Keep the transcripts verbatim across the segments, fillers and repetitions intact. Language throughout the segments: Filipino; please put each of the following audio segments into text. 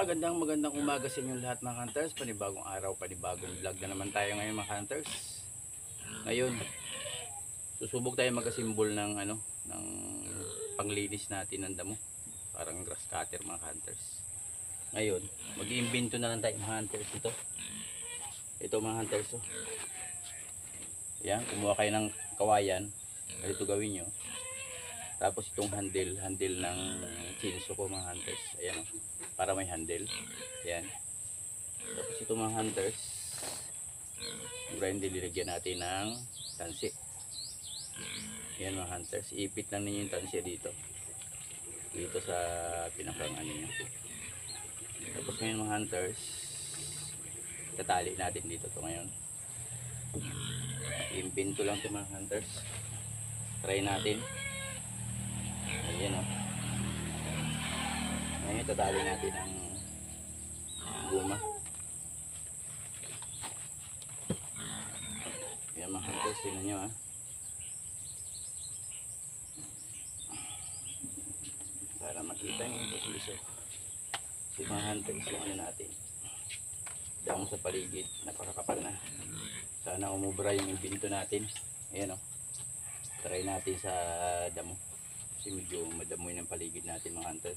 Magandang magandang umaga sa inyong lahat mga hunters. Panibagong araw, panibagong vlog na naman tayo ngayon mga hunters. Ngayon, susubok tayo magasimbol ng ano, ng panglinis natin ng damo. Parang grass cutter mga hunters. Ngayon, mag-iimbento na lang tayo mga hunters ito. Ito mga hunters. Oh. Yan, kumuha kayo ng kawayan. Ganito gawin nyo. Tapos itong handle, handle ng chainsaw ko mga hunters. Ayan o. Para may handle. Ayan. Tapos itong mga hunters, grind nilagyan natin ng tansi. Ayan mga hunters. Ipit lang ninyo yung tansi dito. Dito sa pinakang ano nyo. Tapos ngayon mga hunters, tatali natin dito to ngayon. Imbento lang ito mga hunters. Try natin. Ayan o. Ngayon tatali natin ang guma. Ayan mga hunters, tingnan nyo ha. Para makita yung proseso. Si mga hunters yung ano natin. Damo sa paligid, napakakapal na. Sana umubra yung imbento natin. Ayan o. Try natin sa damo. Kasi medyo madamoy ng paligid natin mga hunters.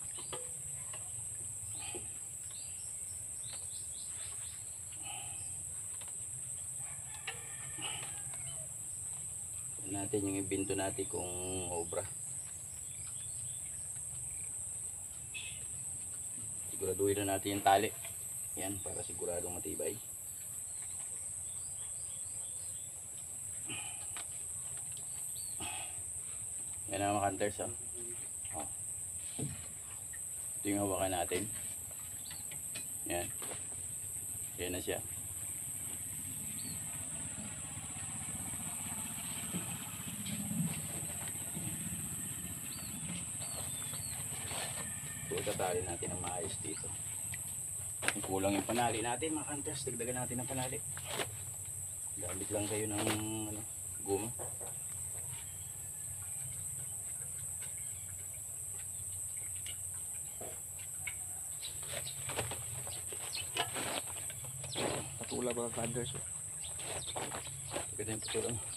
Tignan natin yung imbento natin kung obra. Siguraduhin na natin yung tali. Yan, para siguradong matibay. Yan ang mga hunters oh. Oh. Ito yung hawakan natin. Yan. Yan na siya. So tatali natin ang maayos dito. Kulang yung panali natin mga hunters. Dagdagan natin ang panali. Gamit lang kayo ng ano, guma. Patula ba hunters? Ganda yung patula mo.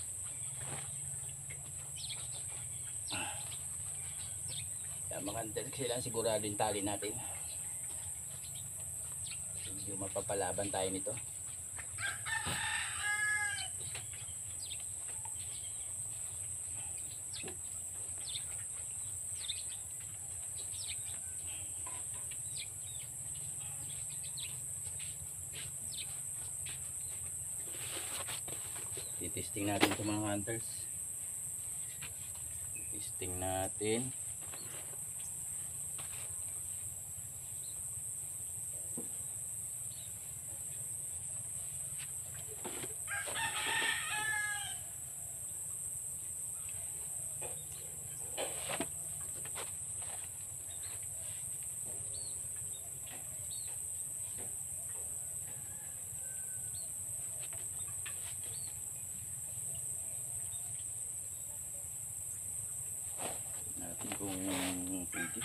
Yan mga hunters, kailangan sigurado yung tali natin. Medyo mapapalaban tayo nito. Testing natin ito mga hunters. Testing natin. Kung pwede.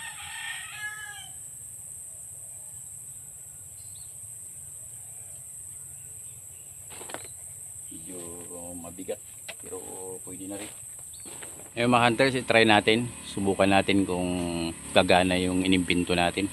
Medyo mabigat pero pwede na rin. Ngayon mga hunters, try natin. Subukan natin kung gagana yung inimbento natin.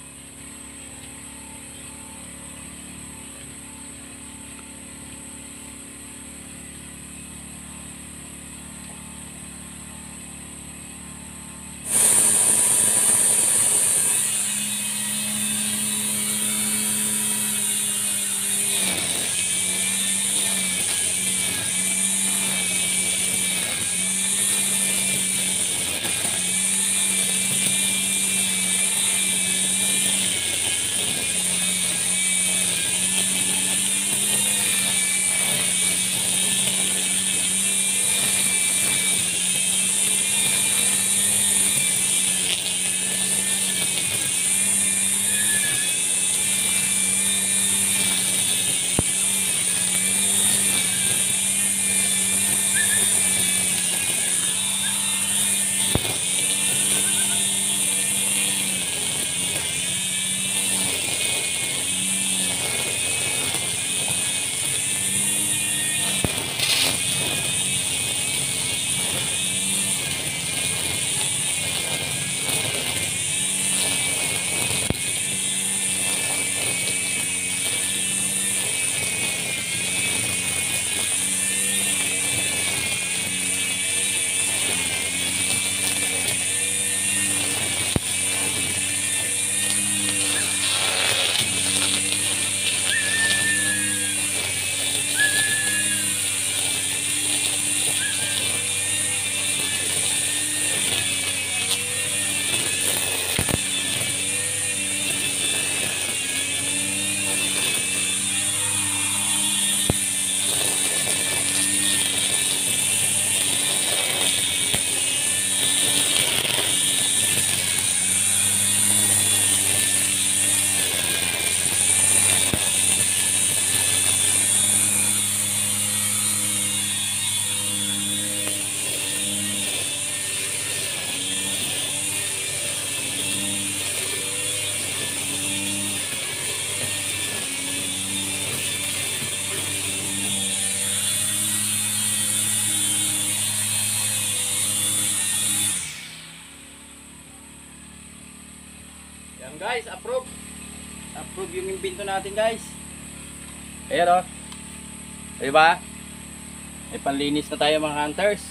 Yan guys, approve. Approve yung imbento natin guys. Ayan o. Diba? May panlinis na tayo mga hunters.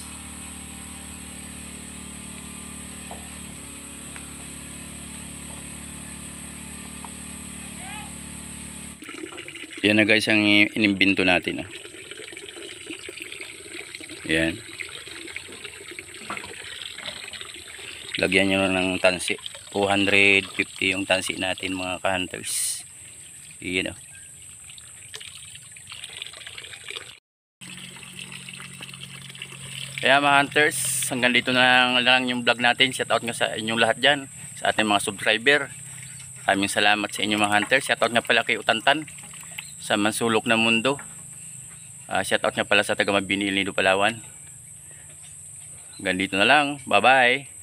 Yan na guys ang inimbento natin. Oh. Yan. Lagyan nyo ng tansi. two hundred fifty yung tansi natin mga ka-hunters. Yan o. Kaya mga hunters, hanggang dito na lang yung vlog natin. Shout out nga sa inyong lahat dyan. Sa ating mga subscriber. Maraming salamat sa inyong mga hunters. Shout out nga pala kay Utantan. Sa Mansulok ng Mundo. Uh, shout out nga pala sa taga Mabini, Ilnido, Palawan. Hanggang dito na lang. Bye bye.